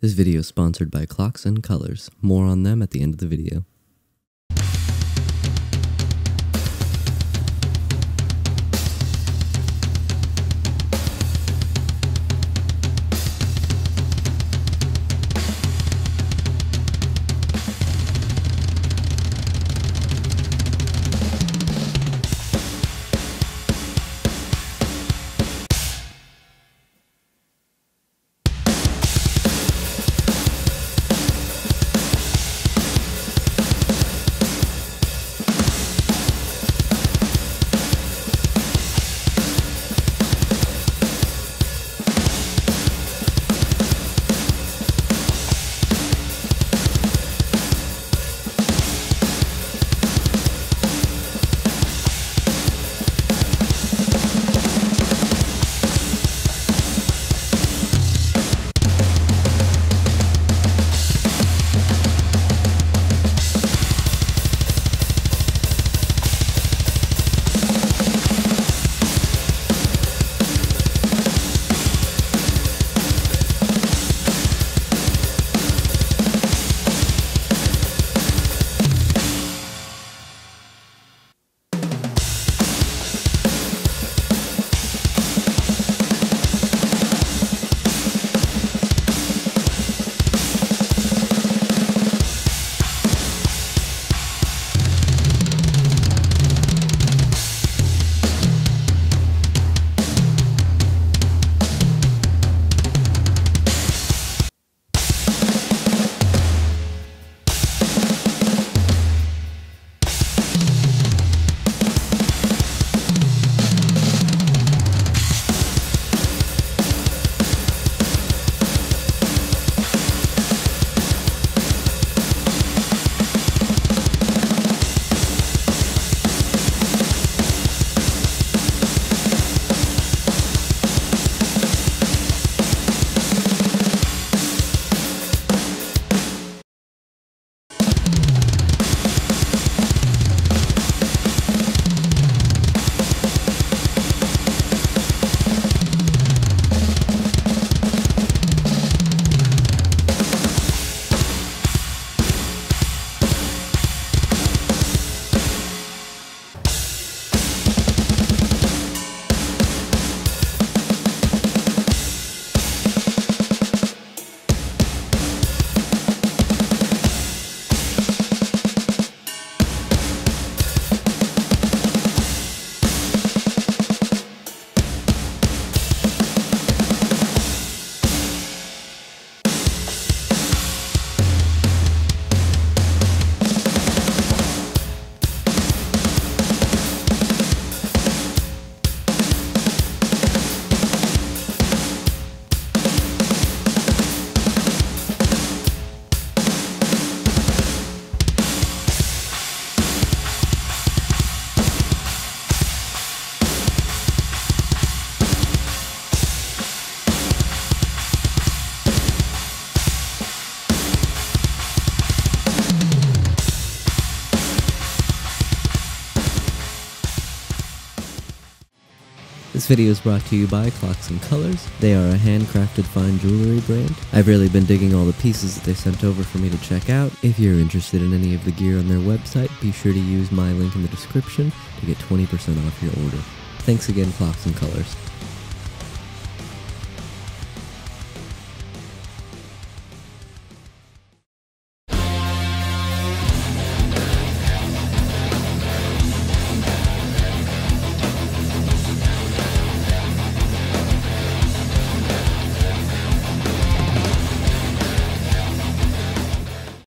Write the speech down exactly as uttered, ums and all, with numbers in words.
This video is sponsored by Clocks and Colors. More on them at the end of the video. This video is brought to you by Clocks and Colors. They are a handcrafted fine jewelry brand. I've really been digging all the pieces that they sent over for me to check out. If you're interested in any of the gear on their website, be sure to use my link in the description to get twenty percent off your order. Thanks again, Clocks and Colors.